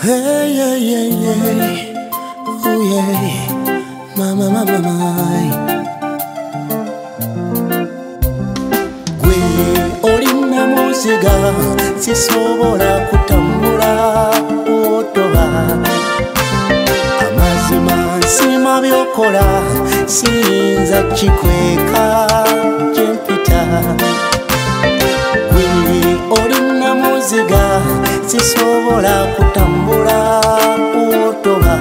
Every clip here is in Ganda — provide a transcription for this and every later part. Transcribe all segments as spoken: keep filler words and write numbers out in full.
Hey, yeah, yeah, yeah. Oh, yeah. Mama, mama, mama. Gwe olina muziga sisobola kutambula otoba. Amazima nsima byokola siyinza kikweka gyempita. Gwe olina muziga sisobola kutambula otoba.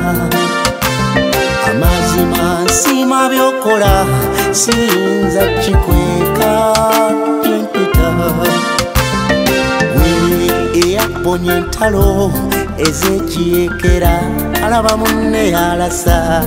Amazima nsima byokola siyinza kikweka gyempita. Gwe eyaponya entalo ez'ekiyekera alaba munne yalasa.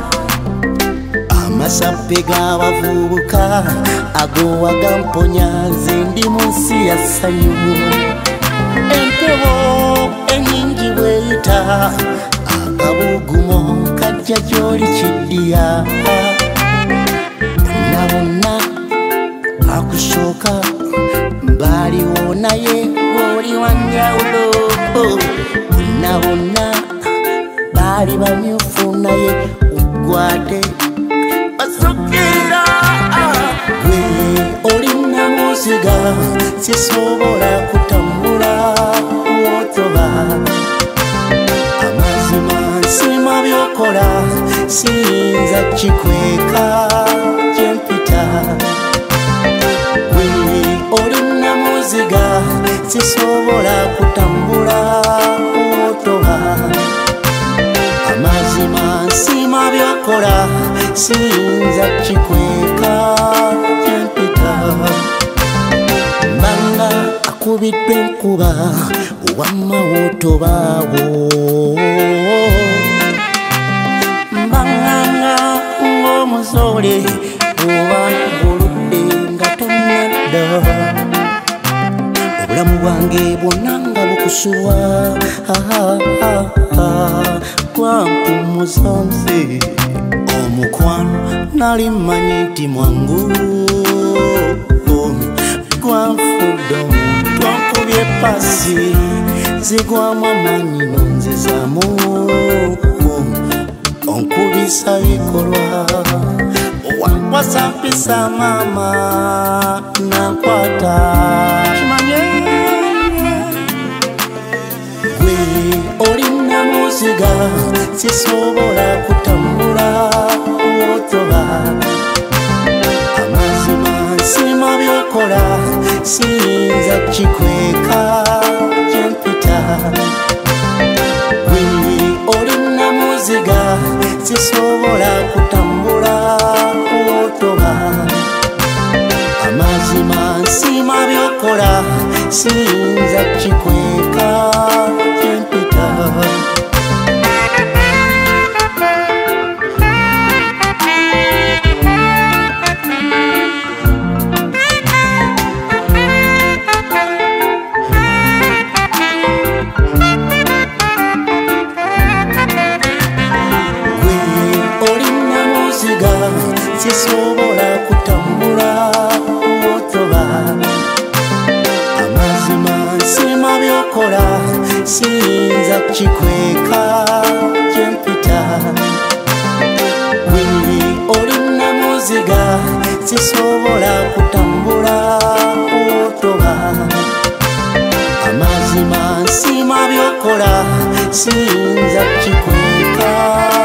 Amasappe g'abavubuka ago agamponya nze ndi mu nsi ya ssanyu. Entebo ennyingi bweyita akabugumo kajja gy'oli kiddiya. Bonna bonna akusooka baaliwo naye oli wa njawulo. Bonna bonna baali bamyufu naye uggwate basukira. Gwe olina muziga sisobola kutambula otoba. Amazima nsima byokola siyinza kikweka gyempita. Gwe olina muziga sisobola kutambula otoba. Amazima nsima byokola siyinza kikweka gyempita. Mbanga akubiddwa enkuba wamma wotobaawo. Mbanganga ng'omuzoole oba ng'oludde nga tonnadda. Obulamu bwange bwonna nga bukusuwa gwampummuza nze. Omukwano nali mmanyi nti mwangu gwanfudde omuntu ankubye pasi zigwamu amaanyi nonzezaamu. Onkubisa bikolwa wankwasa mpisa maama nankwata. Gwe olina muziga sisobola kutambula otoba. Amazima nsima byokola siyinza kikweka gyempita. Gwe olina muziga sisobola kutambula otoba. Amazima nsima byokola siyinza kikweka gyempita. Sisobola kutambula otoba. Amazima nsima byokola siyinza kikweka gyempita. Gwe olina muziga sisobola kutambula otoba. Amazima nsima byokola siyinza kikweka